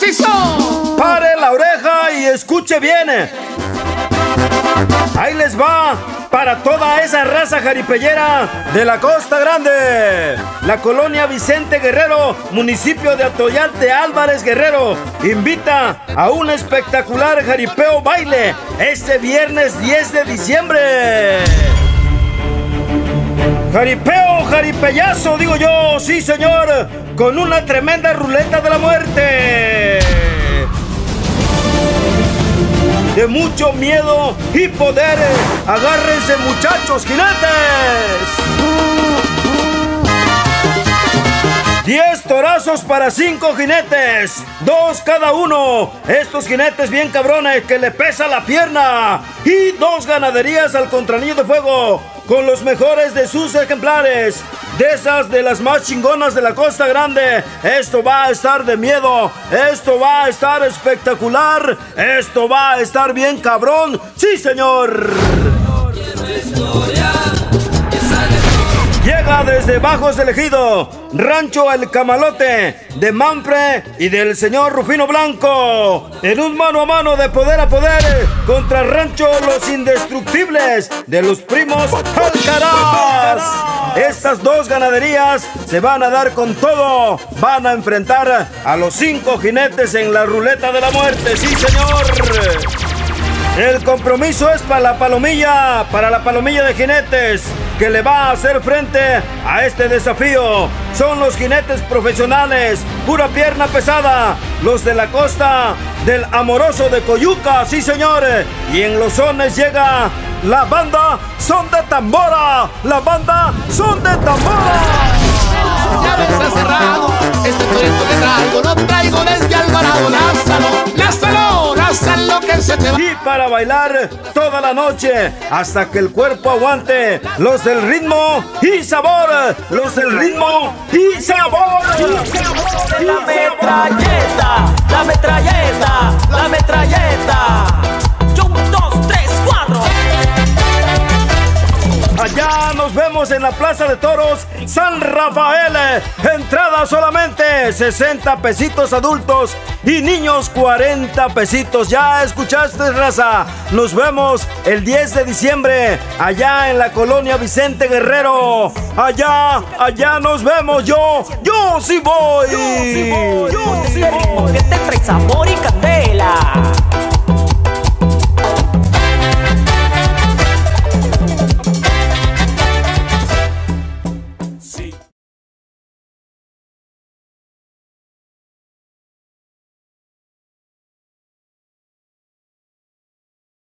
¡Listo! Pare la oreja y escuche bien. Ahí les va para toda esa raza jaripellera de la Costa Grande. La colonia Vicente Guerrero, municipio de Atoyac de Álvarez Guerrero, invita a un espectacular jaripeo baile este viernes 10 de diciembre. Jaripeo, jaripellazo, digo yo, sí señor, con una tremenda ruleta de la muerte. De mucho miedo y poder. Agárrense, muchachos, jinetes. 10 torazos para 5 jinetes, 2 cada uno. Estos jinetes bien cabrones que le pesa la pierna. Y 2 ganaderías al contranillo de fuego con los mejores de sus ejemplares. De esas de las más chingonas de la Costa Grande. Esto va a estar de miedo. Esto va a estar espectacular. Esto va a estar bien cabrón. ¡Sí, señor! Llega desde Bajos del Ejido, Rancho El Camalote, de Manfre y del señor Rufino Blanco, en un mano a mano de poder a poder contra Rancho Los Indestructibles de los primos Alcaraz. Estas 2 ganaderías se van a dar con todo. Van a enfrentar a los 5 jinetes en la ruleta de la muerte. ¡Sí, señor! El compromiso es para la palomilla de jinetes que le va a hacer frente a este desafío. Son los jinetes profesionales, pura pierna pesada, los de la costa del Amoroso de Coyuca, sí señores. Y en los sones llega la banda Son de Tambora, la banda Son de Tambora. Ya ves cerrado, este torito que traigo, lo traigo desde Alvarado. Lázalo, que se te va. Y para bailar toda la noche, hasta que el cuerpo aguante, los del ritmo y sabor, los del ritmo y sabor. La metralleta, la metralleta, la metralleta. 1, 2, 3, 4. Allá nos vemos en la Plaza de Toros San Rafael. Entrada solamente 60 pesitos adultos y niños 40 pesitos. Ya escuchaste, raza. Nos vemos el 10 de diciembre allá en la colonia Vicente Guerrero. Allá nos vemos. Yo sí voy. ¿Qué te traes a